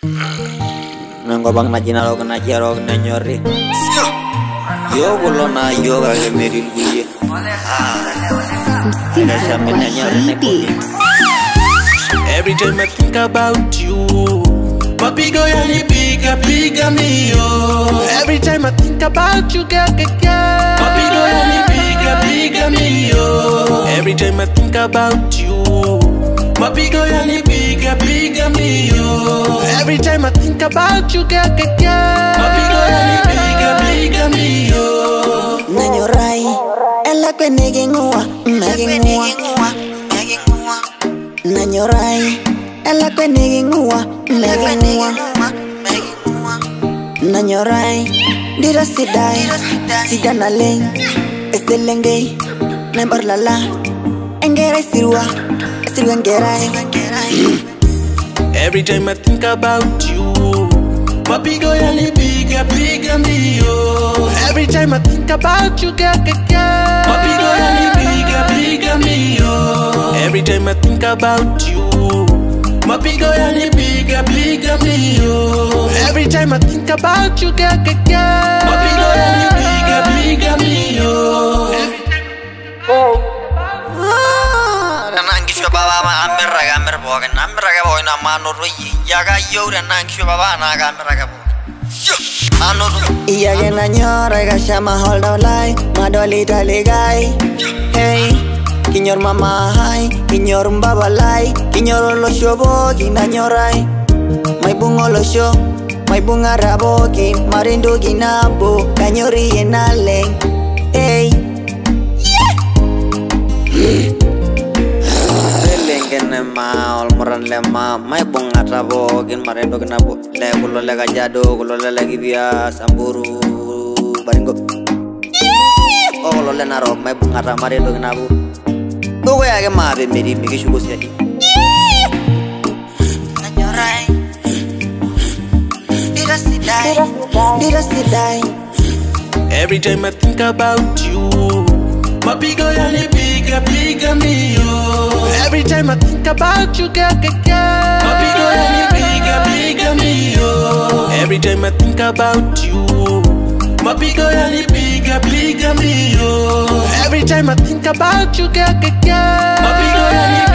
Nangko bang najina rog najero Nanyorai. Yo kulona yo ga merin buye. Every time I think about you, papi go yani piga me yo. Every time I think about you, girl, papi go yani piga me yo. Every time I think about you, papi go yani piga me yo. Every time I think about you, girl, papi go yani piga me yo. Nanyorai, ella kwe negingua, Nanyorai, ella kwe negingua, Nanyorai, dira sidai, na leng, estelenge, nembar lala, engerai sirwa engerai. Every time I think about you, papi go yani piga me yo. Every time I think about you, girl, papi go yani piga me yo. Every time I think about you, papi go yani piga me yo. Every time I think about you, girl, papi go yani piga me yo. Nangisho baba ma amir bogen boy na mano royi yaga yo nangisho baba na amir anu iya ge Nanyorai ga shama hold out lie madoli taligai. Hey kinyor mama hai kinyor baba lai kinyor lo shobo ki Nanyorai mai bungo lo sho mai bunga rabo ki marindo ginabo Nanyorai enaleng. Hey ma olmoran lema mai bunga rabo gin marindo ginabo le kulo le gajado kulo le lagi bias amburu baringo oh kulo le naro mai bunga ra marindo ginabo to ya ge ma be meri mi shugo sedi Nanyorai dira sidai. Every time I think about you, papi go yani piga me yo. Every time I think about you, girl, papi go yani piga me yo. Every time I think about you, papi go yani piga me yo. Every time I think about you, girl, papi go yani